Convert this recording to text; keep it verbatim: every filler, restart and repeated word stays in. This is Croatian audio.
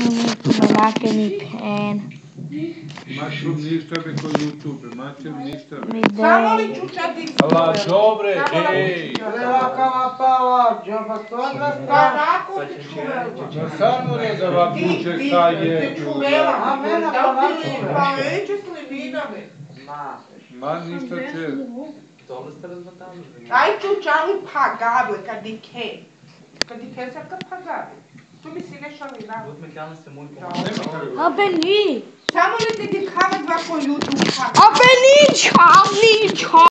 Ma che mi pen. Ma tu ništa bi kod YouTube, mater ništa bi. Samo li čučati? Allah, dobre, ej! Levakava pala, džaba toga Pa sta. nakon ti čuvela. Ma samo ne da vam Ti, kuće ti, šta ti je. čuvela. A mene Da pa li ti čuvela. pa veće slinidave? Ma ništa će. Ai čučali pagable kad di ke. Kad di ke sa kad pagable. Tu mi si nešto li dao. A Benny! Samo li ti di kave dva po YouTube pagable? A Benny, Charlie, Charlie!